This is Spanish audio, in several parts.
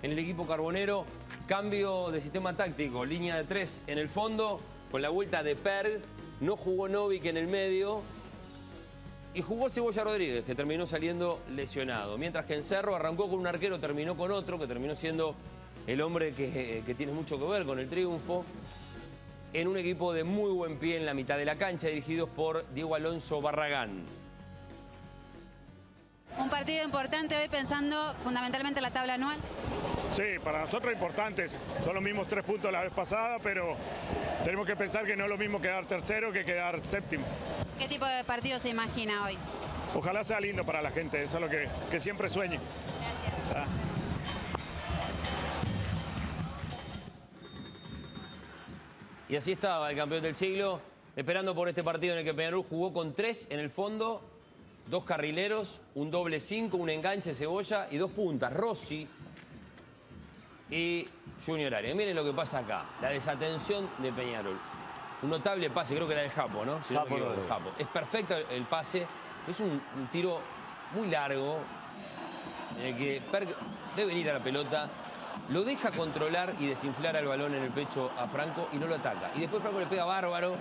en el equipo carbonero. Cambio de sistema táctico, línea de 3 en el fondo, con la vuelta de Perg. No jugó Novik en el medio. Y jugó Cebolla Rodríguez, que terminó saliendo lesionado. Mientras que en Cerro arrancó con un arquero, terminó con otro, que terminó siendo el hombre que tiene mucho que ver con el triunfo. En un equipo de muy buen pie en la mitad de la cancha, dirigidos por Diego Alonso Barragán. Un partido importante hoy pensando fundamentalmente en la tabla anual. Sí, para nosotros importantes. Son los mismos 3 puntos la vez pasada, pero tenemos que pensar que no es lo mismo quedar tercero que quedar séptimo. ¿Qué tipo de partido se imagina hoy? Ojalá sea lindo para la gente, eso es lo que siempre sueñe. Gracias. Y así estaba el campeón del siglo, esperando por este partido en el que Peñarol jugó con 3 en el fondo, 2 carrileros, un doble 5, un enganche Cebolla y 2 puntas, Rossi y Junior Arias. Miren lo que pasa acá, la desatención de Peñarol. Un notable pase, creo que era de Japo, ¿no? Si no me equivoco, Japo. Es perfecto el pase, es un tiro muy largo, en el que Perg debe ir a la pelota, lo deja controlar y desinflar al balón en el pecho a Franco y no lo ataca. Y después Franco le pega bárbaro,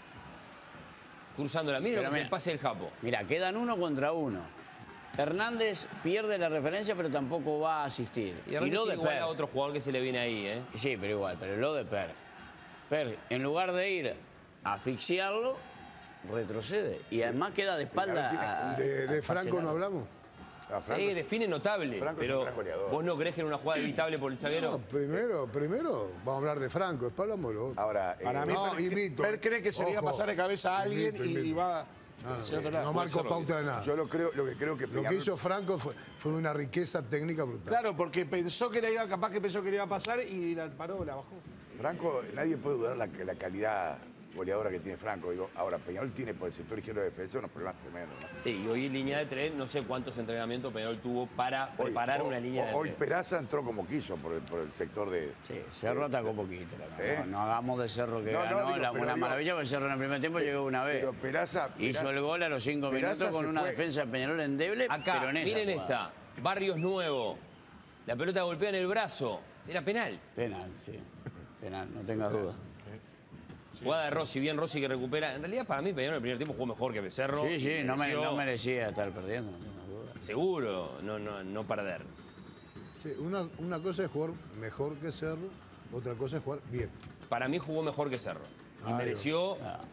cruzándola. Miren lo que es el pase del Japo. Mira, quedan 1 contra 1. Hernández pierde la referencia, pero tampoco va a asistir. Y lo de igual a otro jugador que se le viene ahí, ¿eh? Sí, pero igual, pero lo de Perg. Perg, en lugar de ir a asfixiarlo, retrocede. Y además queda de espalda ¿De Franco no hablamos? Sí, define notable, Franco pero es un gran goleador. ¿vos no crees que era una jugada evitable por el zaguero? No, primero vamos a hablar de Franco, después hablamos de lo otro. Ahora, Para mí, Per cree que se le iba a pasar de cabeza a alguien y va... No marcó pauta de nada. yo lo que creo que Lo que hizo Franco fue de una riqueza técnica brutal. Claro, porque pensó que le iba, capaz que pensó que le iba a pasar y la paró, la bajó. Franco, nadie puede dudar la calidad goleadora que tiene Franco. Digo, ahora, Peñarol tiene por el sector izquierdo de defensa unos problemas tremendos, ¿no? Sí, y hoy en línea de 3, no sé cuántos entrenamientos Peñarol tuvo para preparar una línea de 3. Hoy Peraza entró como quiso por el sector de... Sí, Cerro atacó poquito. No hagamos de Cerro que ganó una maravilla, porque Cerro en el primer tiempo llegó una vez. Pero Peraza hizo el gol a los 5 minutos con una defensa de Peñarol endeble, Acá, pero en esa miren jugada. esta, Barrios Nuevo, la pelota golpea en el brazo, era penal. Penal, sí, penal, no tengas duda. Jugada de Rossi, bien Rossi que recupera. En realidad, para mí, Peñarol en el primer tiempo jugó mejor que Cerro. Sí, no merecía estar perdiendo, no tengas duda. Seguro, no perder. Sí, una cosa es jugar mejor que Cerro, otra cosa es jugar bien. Para mí jugó mejor que Cerro. Y mereció...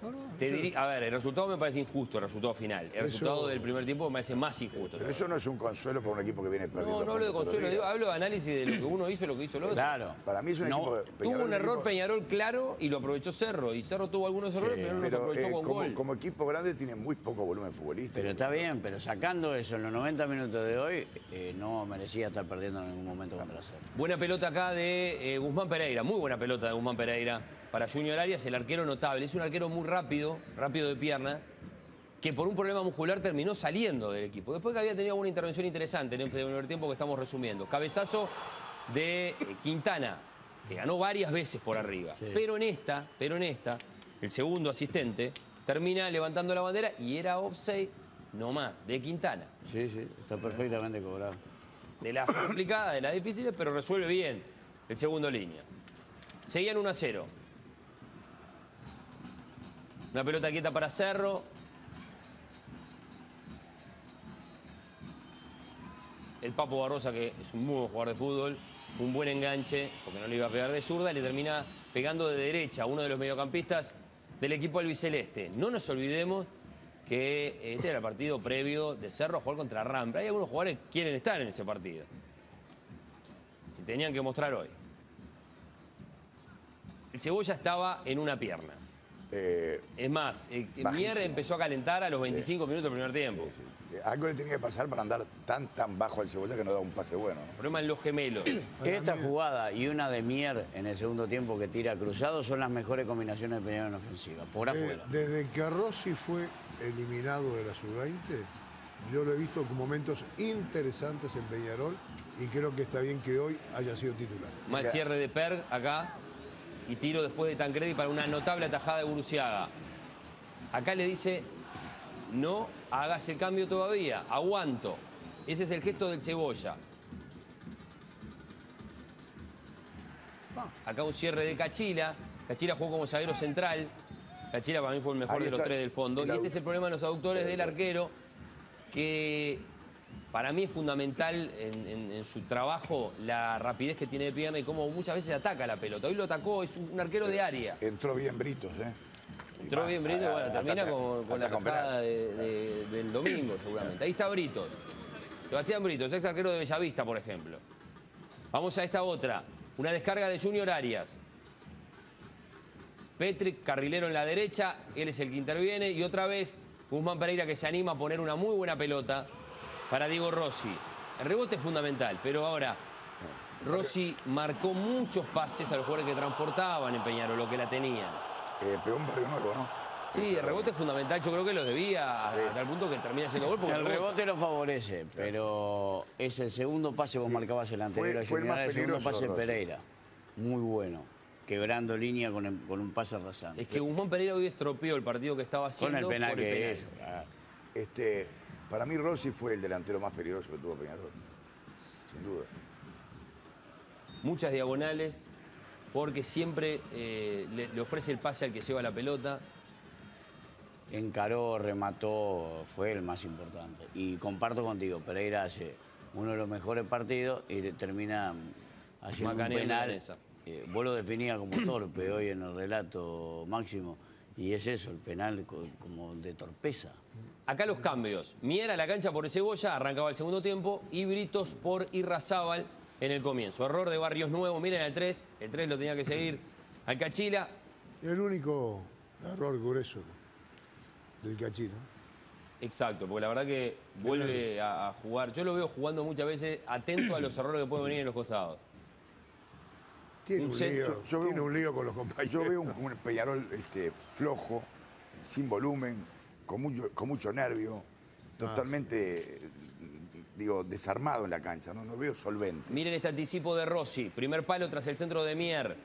a ver, el resultado me parece injusto, el resultado final. El resultado del primer tiempo me parece más injusto. Pero eso no es un consuelo para un equipo que viene perdiendo. No hablo de consuelo, hablo de análisis de lo que uno hizo y lo que hizo el otro. Claro. Para mí es un equipo... Tuvo un error Peñarol claro y lo aprovechó Cerro. Y Cerro tuvo algunos errores, pero no los aprovechó con gol. Como equipo grande tiene muy poco volumen futbolístico. Pero está bien, pero sacando eso en los 90 minutos de hoy, no merecía estar perdiendo en ningún momento contra Cerro. Buena pelota acá de Guzmán Pereira, muy buena pelota de Guzmán Pereira. Para Junior Arias, el arquero notable. Es un arquero muy rápido de pierna, que por un problema muscular terminó saliendo del equipo. Después que había tenido una intervención interesante en el primer tiempo que estamos resumiendo. Cabezazo de Quintana, que ganó varias veces por arriba. Sí. Pero en esta, el segundo asistente termina levantando la bandera y era offside nomás, de Quintana. Sí, está perfectamente cobrado. De las complicadas, de las difíciles, pero resuelve bien el segundo línea. Seguían 1-0. Una pelota quieta para Cerro. El Papo Barbosa, que es un muy buen jugador de fútbol, un buen enganche, porque no le iba a pegar de zurda, y le termina pegando de derecha a uno de los mediocampistas del equipo albiceleste. No nos olvidemos que este era el partido previo de Cerro a jugar contra Rampla. Hay algunos jugadores que quieren estar en ese partido. Y tenían que mostrar hoy. El Cebolla estaba en una pierna. Es más, Mier empezó a calentar a los 25 minutos del primer tiempo. Algo le tenía que pasar para andar tan bajo al Cebolla que no da un pase bueno. El problema es los gemelos. Esta jugada y una de Mier en el segundo tiempo que tira cruzado son las mejores combinaciones de Peñarol en ofensiva, por afuera. Desde que Rossi fue eliminado de la sub-20, yo lo he visto con momentos interesantes en Peñarol y creo que está bien que hoy haya sido titular. Mal cierre de Perg acá. Y tiro después de Tancredi para una notable atajada de Guruziaga. Acá le dice, no hagas el cambio todavía, aguanto. Ese es el gesto del Cebolla. Acá un cierre de Cachila. Cachila jugó como zaguero central. Cachila para mí fue el mejor Ahí de los está 3 del fondo. Y este es el problema de los aductores del arquero, que para mí es fundamental en su trabajo la rapidez que tiene de pierna y cómo muchas veces ataca la pelota. Hoy lo atacó, es un arquero de área. Entró bien Britos, ¿eh? Entró bien Britos, bueno, termina con la tajada del domingo seguramente. Ahí está Britos. Sebastián Britos, ex arquero de Bellavista, por ejemplo. Vamos a esta otra. Una descarga de Junior Arias. Petric, carrilero en la derecha, él es el que interviene. Y otra vez Guzmán Pereira, que se anima a poner una muy buena pelota para Diego Rossi. El rebote es fundamental, pero ahora Rossi marcó muchos pases a los jugadores que transportaban en Peñarol, lo que la tenían. Pegó un Barrio Nuevo, ¿no? Sí, el rebote es fundamental. Yo creo que lo debía hasta el punto que termina siendo gol. Porque El rebote lo favorece, pero es el segundo pase, vos marcabas el anterior. Fue el más el segundo peligroso, pase de Rossi. Pereira. Muy bueno. Quebrando línea con un pase rasante. Es que Guzmán Pereira hoy estropeó el partido que estaba haciendo. Con el penal por que es. Para mí Rossi fue el delantero más peligroso que tuvo Peñarol. Sin duda. Muchas diagonales, porque siempre le ofrece el pase al que lleva la pelota. Encaró, remató, fue el más importante. Y comparto contigo, Pereira hace uno de los mejores partidos y termina haciendo Macaneo un penal. milanesa. Vos lo definías como torpe hoy en el relato, Máximo, y es eso, el penal como de torpeza. Acá los cambios. Mier a la cancha por Cebolla, arrancaba el segundo tiempo, y Britos por Irrazábal en el comienzo. Error de Barrios Nuevo, miren el 3 lo tenía que seguir al Cachila. El único error grueso del Cachila. Exacto, porque la verdad que vuelve a jugar. Yo lo veo jugando muchas veces atento a los errores que pueden venir en los costados. Tiene Un un centro. lío, tiene un lío con los compañeros. Yo veo un Peñarol flojo, sin volumen, con mucho nervio, totalmente, desarmado en la cancha. No veo solvente. Miren este anticipo de Rossi. Primer palo tras el centro de Mier.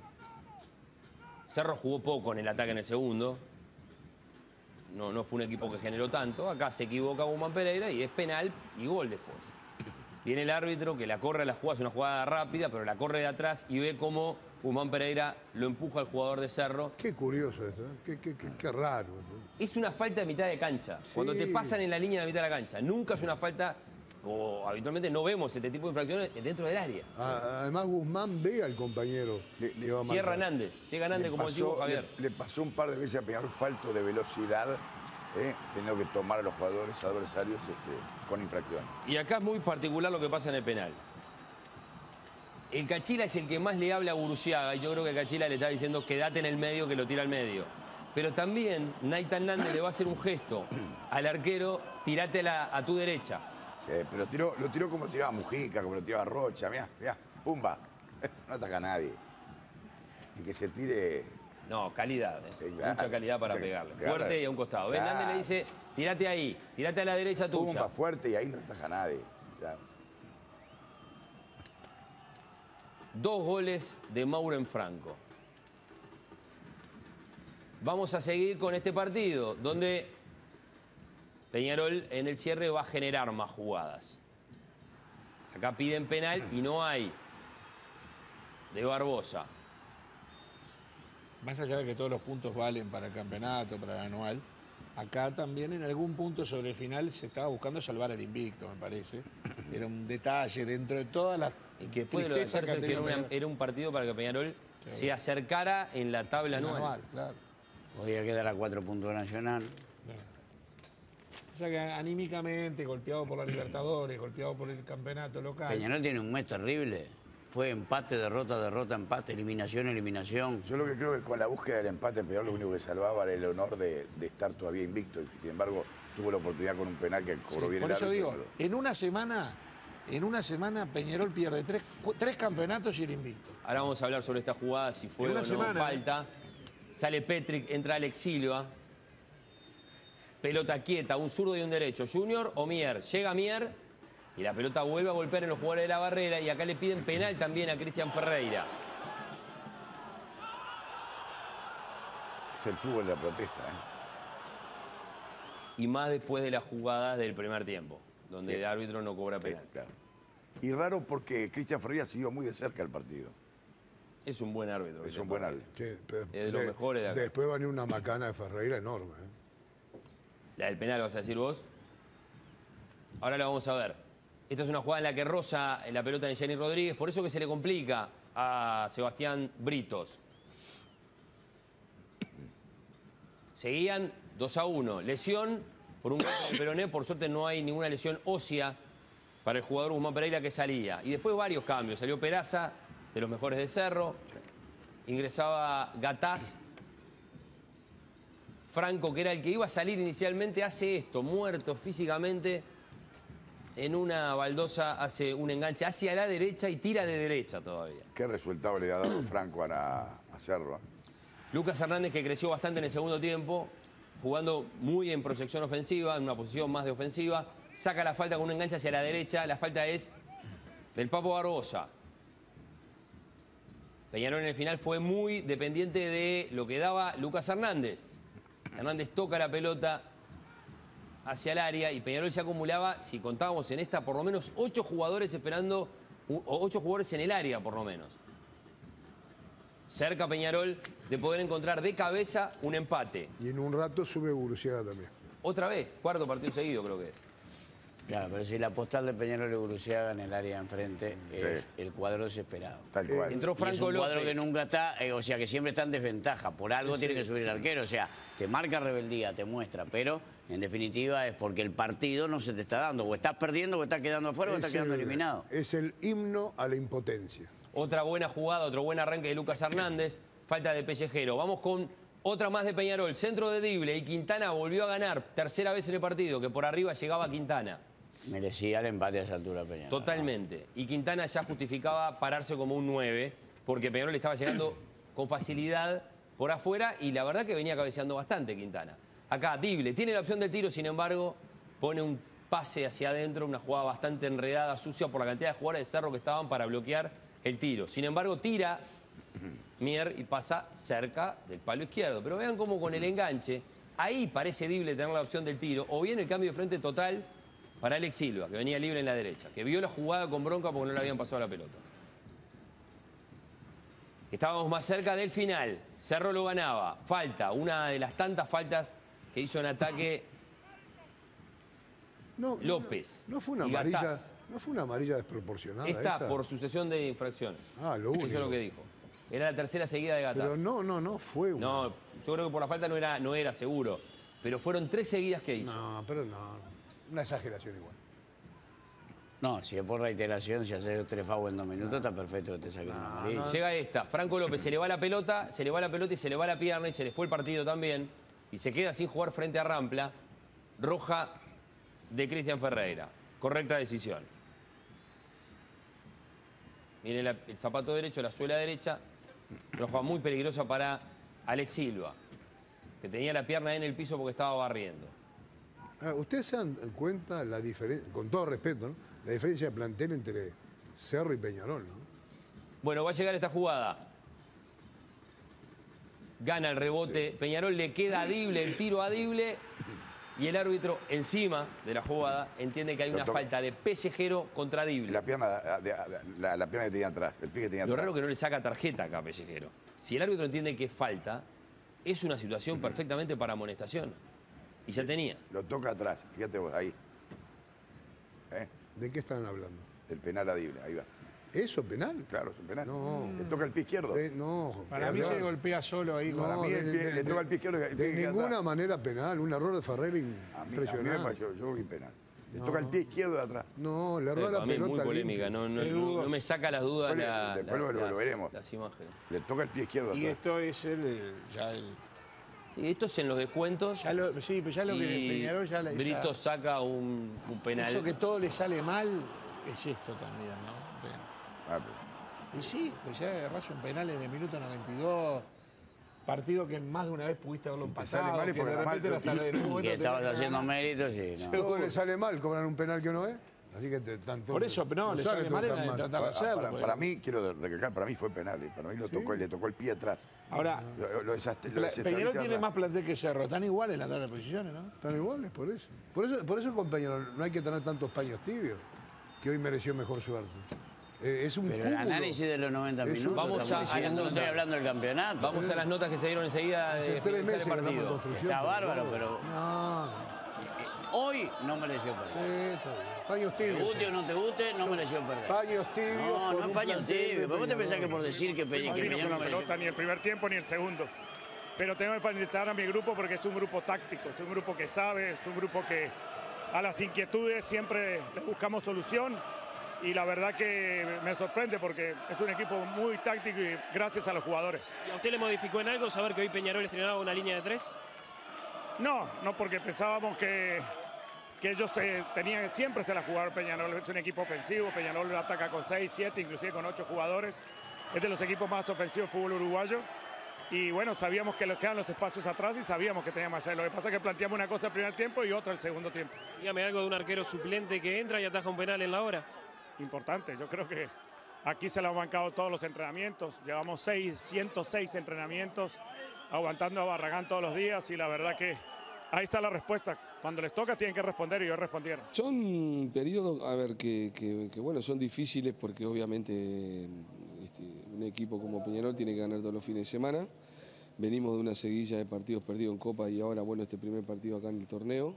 Cerro jugó poco en el ataque en el segundo. No fue un equipo que generó tanto. Acá se equivoca Guzmán Pereira y es penal y gol después. Viene el árbitro que la corre a la jugada, es una jugada rápida, pero la corre de atrás y ve cómo Guzmán Pereira lo empuja al jugador de Cerro. Qué curioso esto, ¿eh? Qué raro. Es una falta de mitad de cancha. Sí. Cuando te pasan en la línea de la mitad de la cancha. Nunca es una falta, o habitualmente no vemos este tipo de infracciones dentro del área. Además, Guzmán ve al compañero. que va a Cierra marcar. Hernández. Llega Hernández como decimos Javier. Le pasó un par de veces a Peñarol falto de velocidad, teniendo que tomar a los jugadores adversarios con infracciones. Y acá es muy particular lo que pasa en el penal. El Cachila es el que más le habla a Guruciaga y yo creo que Cachila le está diciendo quédate en el medio, que lo tira al medio. Pero también Naita Hernández le va a hacer un gesto al arquero, tirátela a tu derecha. Pero lo tiró como tiraba Mujica, como lo tiraba Rocha, mirá, pumba. No ataca a nadie. Y que se tire... No, calidad, Claro, mucha calidad para pegarle. claro. Fuerte y a un costado. Claro. Hernández le dice, tirate ahí, tirate a la derecha tuya. Pumba fuerte y ahí no ataja a nadie. Ya. 2 goles de Mauro Franco. Vamos a seguir con este partido, donde Peñarol en el cierre va a generar más jugadas. Acá piden penal y no hay. De Barbosa. Más allá de que todos los puntos valen para el campeonato, para el anual, acá también en algún punto sobre el final se estaba buscando salvar el invicto, me parece. Era un detalle dentro de todas las Y que después de lo de tristezas Cercer, que ha tenido era un partido para que Peñarol se acercara en la tabla el anual. anual, claro. Podía quedar a 4 puntos de Nacional. O sea que anímicamente, golpeado por la Libertadores, golpeado por el campeonato local. Peñarol tiene un mes terrible. Fue empate, derrota, derrota, empate, eliminación, eliminación. Yo lo que creo es que con la búsqueda del empate, Peñarol lo único que salvaba era el honor de estar todavía invicto. Y sin embargo, tuvo la oportunidad con un penal que cobró bien Por el eso árbitro, digo, pero- en una semana Peñarol pierde tres campeonatos y el invicto. Ahora vamos a hablar sobre esta jugada, si fue En o una no semana, falta. Sale Petric, entra Alex Silva. Pelota quieta, un zurdo y un derecho. Junior o Mier. Llega Mier y la pelota vuelve a golpear en los jugadores de la barrera. Y acá le piden penal también a Cristian Ferreira. Es el fútbol de la protesta, Y más después de las jugadas del primer tiempo, donde Sí. el árbitro no cobra Sí, penal. claro. Y raro porque Cristian Ferreira siguió muy de cerca el partido. Es un buen árbitro. Es un buen árbitro. Sí, Es de los mejores de acá. Después va a venir una macana de Ferreira enorme. La del penal, vas a decir vos. Ahora la vamos a ver. Esta es una jugada en la que roza la pelota de Jenny Rodríguez, por eso que se le complica a Sebastián Britos. Seguían 2-1. Lesión por un golpe de peroné. Por suerte no hay ninguna lesión ósea para el jugador Guzmán Pereira que salía. Y después varios cambios. Salió Peraza, de los mejores de Cerro. Ingresaba Gataz. Franco, que era el que iba a salir inicialmente, hace esto, muerto físicamente. En una baldosa hace un enganche hacia la derecha y tira de derecha todavía. ¿Qué resultado le ha dado Franco a Cerro? Lucas Hernández, que creció bastante en el segundo tiempo, jugando muy en proyección ofensiva, en una posición más de ofensiva, saca la falta con un enganche hacia la derecha. La falta es del Papo Barbosa. Peñarol en el final fue muy dependiente de lo que daba Lucas Hernández. Hernández toca la pelota hacia el área y Peñarol ya acumulaba, si contábamos en esta, por lo menos 8 jugadores esperando, o 8 jugadores en el área por lo menos. Cerca Peñarol de poder encontrar de cabeza un empate. Y en un rato sube Guruciaga también. Otra vez, cuarto partido seguido creo que es. Claro, pero si la postal de Peñarol y Guruciaga en el área de enfrente es el cuadro desesperado. Tal cual. Entró Y es Franco un cuadro López. que nunca está, o sea, que siempre está en desventaja. Por algo tiene que subir el arquero. O sea, te marca rebeldía, te muestra, pero en definitiva es porque el partido no se te está dando. O estás perdiendo, o estás quedando afuera, o estás quedando eliminado. Es el himno a la impotencia. Otra buena jugada, otro buen arranque de Lucas Hernández. Falta de Pellejero. Vamos con otra más de Peñarol. Centro de Dible y Quintana volvió a ganar. Tercera vez en el partido que por arriba llegaba Quintana. Merecía el empate a esa altura Peñarol. Totalmente. Y Quintana ya justificaba pararse como un 9 porque Peñarol le estaba llegando con facilidad por afuera y la verdad que venía cabeceando bastante Quintana. Acá Dible tiene la opción del tiro, sin embargo, pone un pase hacia adentro, una jugada bastante enredada, sucia por la cantidad de jugadores de Cerro que estaban para bloquear el tiro. Sin embargo, tira Mier y pasa cerca del palo izquierdo. Pero vean cómo con el enganche, ahí parece Dible tener la opción del tiro, o bien el cambio de frente total para Alex Silva, que venía libre en la derecha, que vio la jugada con bronca porque no le habían pasado la pelota. Estábamos más cerca del final. Cerro lo ganaba. Falta, una de las tantas faltas que hizo en ataque López. No fue una y amarilla. Gataz. No fue una amarilla desproporcionada. Esta por sucesión de infracciones. Ah, lo único. Eso es lo que dijo. Era la tercera seguida de Gataz. Pero no fue una. No, yo creo que por la falta no era seguro. Pero fueron 3 seguidas que hizo. No, pero no. Una exageración igual. No, si es por reiteración, si haces 3 fouls en 2 minutos, está perfecto que te saquen una amarilla. Llega esta. Franco López se le va la pelota y se le va la pierna y se le fue el partido también. Y se queda sin jugar frente a Rampla. Roja de Cristian Ferreira. Correcta decisión. Miren el zapato derecho, la suela derecha. Una jugada muy peligrosa para Alex Silva, que tenía la pierna en el piso porque estaba barriendo. Ustedes se dan cuenta la diferencia, con todo respeto, ¿no? La diferencia de plantel entre Cerro y Peñarol, ¿no? Bueno, va a llegar esta jugada. Gana el rebote. Peñarol le queda a Dible, el tiro a Dible. Y el árbitro, encima de la jugada, entiende que hay una falta de Pellejero contra Dible. La pierna, la pierna que tenía atrás, el pie que tenía Lo atrás. raro es que no le saca tarjeta acá a Pellejero. Si el árbitro entiende que es falta, es una situación perfectamente para amonestación. Y ya tenía. Lo toca atrás, fíjate vos, ahí. ¿De qué estaban hablando? El penal a Dible, ahí va. ¿Eso penal? Claro, es un penal. No. Le toca el pie izquierdo. No. Para mí se golpea solo ahí. Para mí le toca el pie izquierdo. De ninguna manera penal. Un error de Ferreira impresionante. Yo vi penal. Le toca el pie izquierdo de atrás. No, le erró la Para mí es pelota. muy polémica. No me saca las dudas Después lo veremos. las imágenes. Le toca el pie izquierdo Y atrás. esto es ya el... Sí, esto es en los descuentos. Sí, pero ya lo que y Peñarol ya le Brito saca un penal. Eso que todo le sale mal es esto también, ¿no? Y sí, pues ya agarrás un penal en el minuto 92, partido que más de una vez pudiste haberlo empatado, sale mal es que porque de da mal, repente hasta en un momento Que estabas tenés que haciendo ganar. méritos y no. Todo le sale mal, cobran un penal que no es. Así que tanto. Por eso, pero no, le sale mal tan en tratar de hacerlo. pues. Para mí, quiero recalcar, para mí fue penal. Para mí le tocó el pie atrás. Ahora, Lo desestabiliza Peñarol tiene atrás. más plantel que Cerro, están iguales en la tabla de posiciones, ¿no? Están iguales, por eso. Por eso con Peñarol no hay que tener tantos paños tibios, que hoy mereció mejor suerte. Es un Pero el cúmulo. análisis de los 90 Es un- minutos. Vamos estamos a diciendo, no estoy notas. hablando del campeonato. Vamos a las notas que se dieron enseguida Hace de 3 finalizar meses el que ganamos partido. Construcción. Está bárbaro, pero No, hoy no mereció sí, perder. está bien. Paños Te tibios. guste o no te guste, no mereció perder. Paños tibios. No, con no es un paño plantel tibio. de Pero vos te pensás que Peñarol. por decir que Vino con Peñarol la no pelota ni el primer tiempo ni el segundo. Pero tengo que felicitar a mi grupo porque es un grupo táctico, es un grupo que sabe, es un grupo que a las inquietudes siempre le buscamos solución. Y la verdad que me sorprende porque es un equipo muy táctico y gracias a los jugadores. ¿Y a usted le modificó en algo saber que hoy Peñarol estrenaba una línea de 3? No, porque pensábamos que ellos tenían, siempre se la jugaron Peñarol, es un equipo ofensivo, Peñarol ataca con 6, 7, inclusive con 8 jugadores, es de los equipos más ofensivos del fútbol uruguayo. Y bueno, sabíamos que les quedan los espacios atrás y sabíamos que teníamos que hacer. Lo que pasa es que planteamos una cosa el primer tiempo y otra el segundo tiempo. Dígame algo de un arquero suplente que entra y ataja un penal en la hora. Importante, yo creo que aquí se le han bancado todos los entrenamientos. Llevamos 106 entrenamientos aguantando a Barragán todos los días y la verdad que ahí está la respuesta. Cuando les toca tienen que responder y ellos respondieron. Son periodos, a ver, que bueno, son difíciles porque obviamente un equipo como Peñarol tiene que ganar todos los fines de semana. Venimos de una seguilla de partidos perdidos en Copa y ahora, bueno, este primer partido acá en el torneo.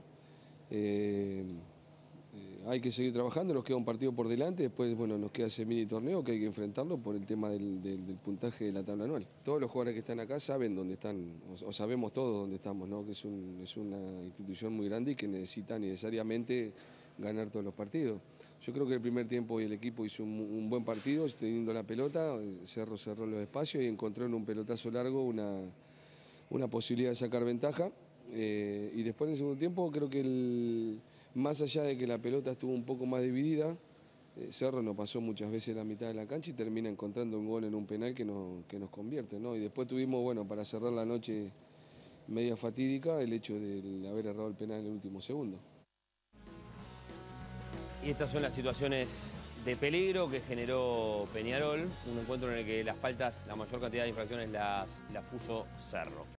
Hay que seguir trabajando, nos queda un partido por delante, después bueno, nos queda ese mini torneo que hay que enfrentarlo por el tema del puntaje de la tabla anual. Todos los jugadores que están acá saben dónde están, o sabemos todos dónde estamos, ¿no? Que es una institución muy grande y que necesita necesariamente ganar todos los partidos. Yo creo que el primer tiempo el equipo hizo un buen partido, teniendo la pelota, cerró los espacios y encontró en un pelotazo largo una posibilidad de sacar ventaja. Y después en el segundo tiempo creo que más allá de que la pelota estuvo un poco más dividida, Cerro nos pasó muchas veces la mitad de la cancha y termina encontrando un gol en un penal que nos convierte, ¿no? Y después tuvimos, bueno, para cerrar la noche media fatídica, el hecho de haber errado el penal en el último segundo. Y estas son las situaciones de peligro que generó Peñarol, un encuentro en el que las faltas, la mayor cantidad de infracciones las puso Cerro.